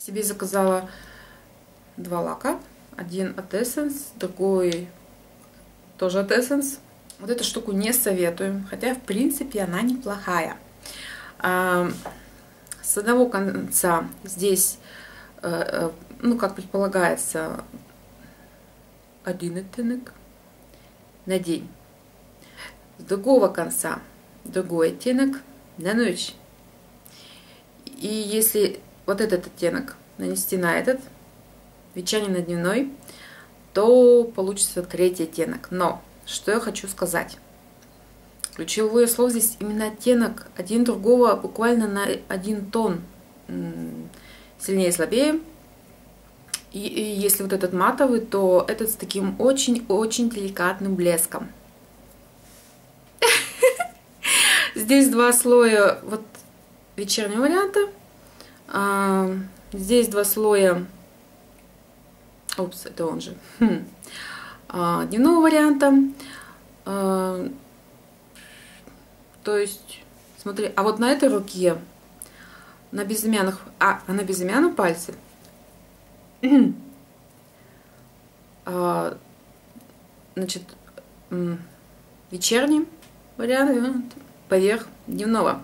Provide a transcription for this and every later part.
Себе заказала два лака. Один от Essence, другой тоже от Essence. Вот эту штуку не советую, хотя в принципе она неплохая. С одного конца здесь, ну как предполагается, один оттенок на день. С другого конца другой оттенок на ночь. И если вот этот оттенок нанести на этот, вечерний на дневной, то получится третий оттенок. Но что я хочу сказать? Ключевое слово здесь именно оттенок. Один другого буквально на один тон сильнее и слабее. И если вот этот матовый, то этот с таким очень-очень деликатным блеском. Здесь два слоя вот вечернего варианта. Здесь два слоя. Опс, это он же. Дневного варианта. То есть, смотри, а вот на этой руке, на безымянных, на безымянном пальце, значит, вечерний вариант поверх дневного.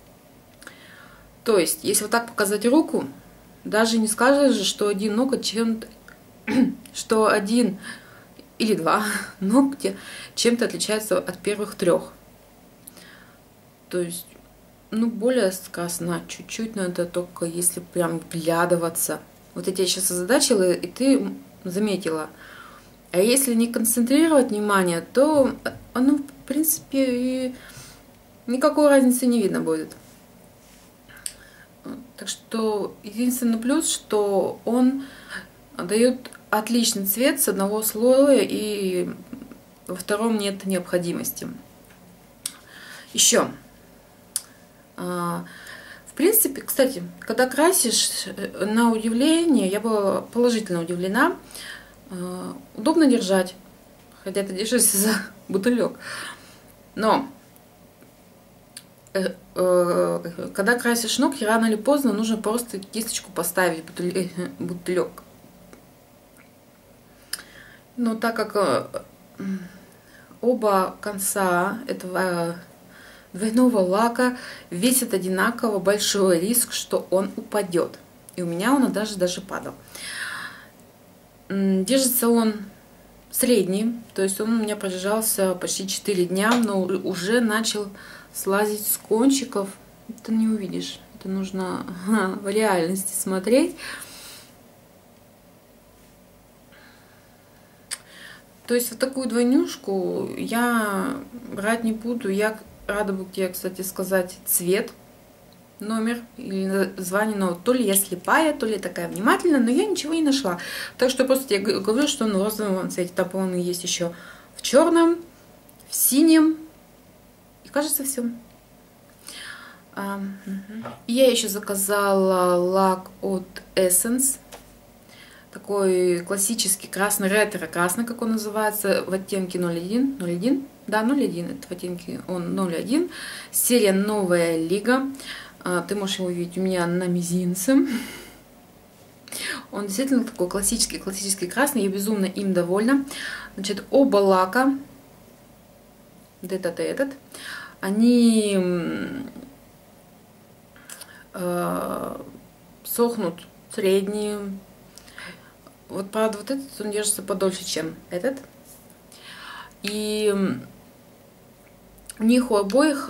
То есть, если вот так показать руку, даже не скажешь же, что один ноготь чем-то, что один или два ногтя чем-то отличаются от первых трех. То есть, ну, более сказано, чуть-чуть надо, только если прям вглядываться. Вот я тебя сейчас озадачила, и ты заметила. А если не концентрировать внимание, то оно, в принципе, и никакой разницы не видно будет. Так что единственный плюс, что он дает отличный цвет с одного слоя, и во втором нет необходимости. Еще. В принципе, кстати, когда красишь, на удивление, я была положительно удивлена, удобно держать, хотя ты держишься за бутылек. Но когда красишь ногти, рано или поздно нужно просто кисточку поставить в бутылек. Но так как оба конца этого двойного лака весят одинаково, большой риск, что он упадет. И у меня он даже падал. Держится он средний, то есть он у меня продержался почти 4 дня, но уже начал слазить с кончиков. Это не увидишь, это нужно в реальности смотреть. То есть вот такую двойнюшку я брать не буду. Я рада бы тебе, кстати, сказать цвет, номер или название, но то ли я слепая, то ли я такая внимательная, но я ничего не нашла. Так что просто я говорю, что он в розовом цвете. Там, по-моему, есть еще в черном, в синем и, кажется, все. Я еще заказала лак от Essence. Такой классический красный, ретро-красный, как он называется, в оттенке 01. 01? Да, 01, это в оттенке он 01. Серия «Новая лига». Ты можешь его увидеть у меня на мизинце. Он действительно такой классический красный. Я безумно им довольна. Значит, оба лака, этот и этот, они сохнут средние. Вот, правда, вот этот он держится подольше, чем этот. И у них у обоих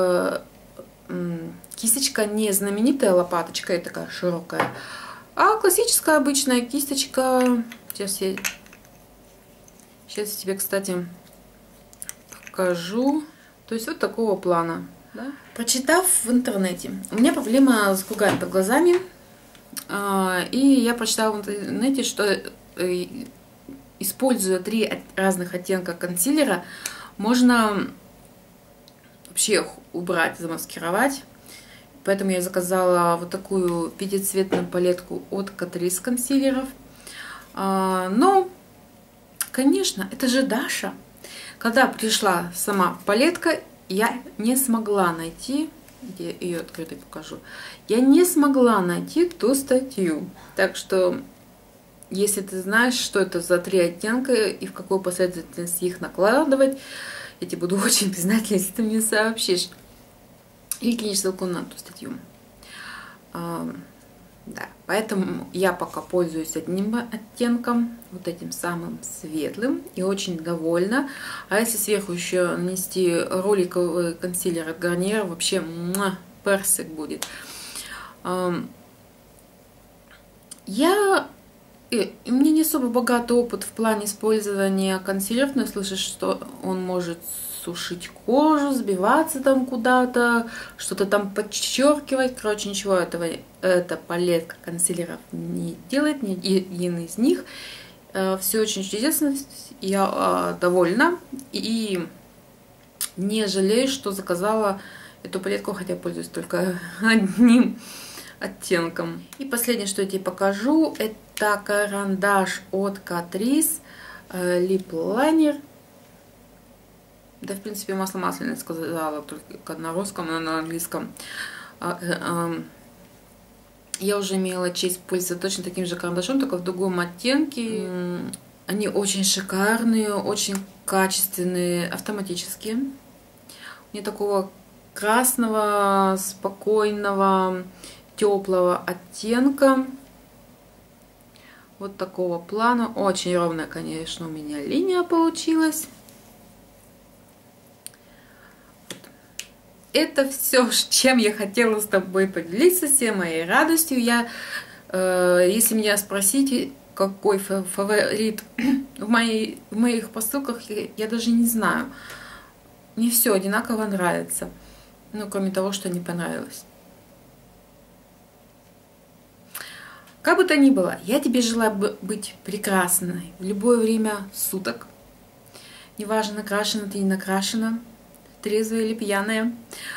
кисточка не знаменитая лопаточка, и такая широкая, а классическая обычная кисточка. Сейчас я тебе, кстати, покажу. То есть вот такого плана. Да? Прочитав в интернете, у меня проблема с кругами под глазами. И я прочитала в интернете, что используя 3 разных оттенка консилера, можно вообще их убрать, замаскировать. Поэтому я заказала вот такую 5-цветную палетку от Catrice консилеров. Но, конечно, это же Даша. Когда пришла сама палетка, я не смогла найти где ее открыто покажу, я не смогла найти ту статью. Так что, если ты знаешь, что это за 3 оттенка и в какую последовательность их накладывать, я тебе буду очень признательна, если ты мне сообщишь. Или кинешь ссылку на ту статью. Да, поэтому я пока пользуюсь одним оттенком, вот этим самым светлым, и очень довольна. А если сверху еще нанести роликовый консилер от Garnier, вообще персик будет. У меня не особо богатый опыт в плане использования консилеров, но я слышу, что он может сушить кожу, сбиваться там куда-то, что-то там подчеркивать. Короче, ничего этого эта палетка консилеров не делает, ни один из них. Все очень чудесно, я довольна и не жалею, что заказала эту палетку, хотя пользуюсь только одним оттенком. И последнее, что я тебе покажу, это карандаш от Catrice Lip Liner. Да, в принципе, масло масляное сказала, только на русском, но на английском. Я уже имела честь пользоваться точно таким же карандашом, только в другом оттенке. Они очень шикарные, очень качественные, автоматические. Не такого красного, спокойного, теплого оттенка. Вот такого плана. Очень ровная, конечно, у меня линия получилась. Это все, чем я хотела с тобой поделиться, всей моей радостью. Если меня спросить, какой фаворит в моих посылках, я даже не знаю. Мне все одинаково нравится. Ну, кроме того, что не понравилось. Как бы то ни было, я тебе желаю быть прекрасной в любое время суток. Неважно, накрашена ты, не накрашена, трезвая или пьяная,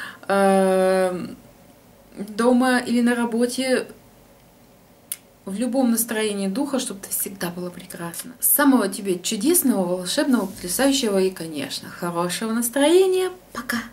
дома или на работе, в любом настроении духа, чтобы ты всегда была прекрасна. Самого тебе чудесного, волшебного, потрясающего и, конечно, хорошего настроения. Пока!